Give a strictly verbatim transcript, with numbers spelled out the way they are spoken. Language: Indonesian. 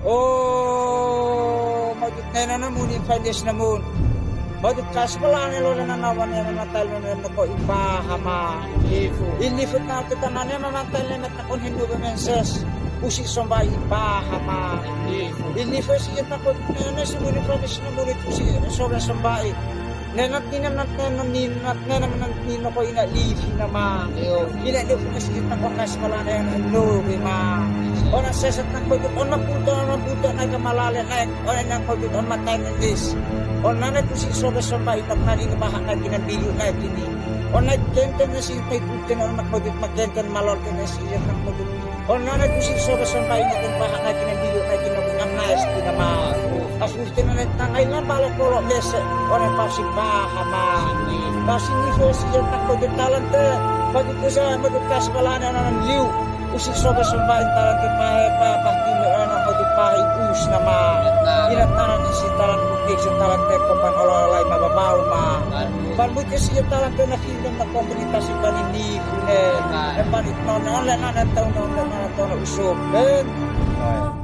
Oh, madut na na muni finance na mun. Madut kas pala ni lola na nawan ya mamatay na na ko ipahama. Ilifot na ito tanan ya mamatay na na kon hindu bemenses. Usi sombay ipahama. Ilifot siya na ko na si muni finance na muni usi sobrang sombay. Nenat ninat nenat ninat nenat nino ko ina lifi na ma. Ina do ko siya na ko kas pala na no ma. Ona sesat na ko on maputo on maputo na kamalala na on na ko on matay na this. On na na si sobe sombay tak na ni baha na ginabilo na kini. On na kenten na si tay putin on makmodit makenten malol na siya na modit. On na na si sobe sombay na kung baha na ginabilo na kinabungan na esti na ma. Asuste na tangay na bala ko lese on pa si baha ma. Kasi ni fo siya na ko talante. Pagit ko sa magkas pala na ng liw. Usik soba soba intaran ke pahe pa pasti me ana ko di pahe us nama ina taran isi taran kutik setaran te kopan ololai mababau ma ban buke si taran te na film na komunitas ban ini kune ban it non online na tau non na tau usuk ben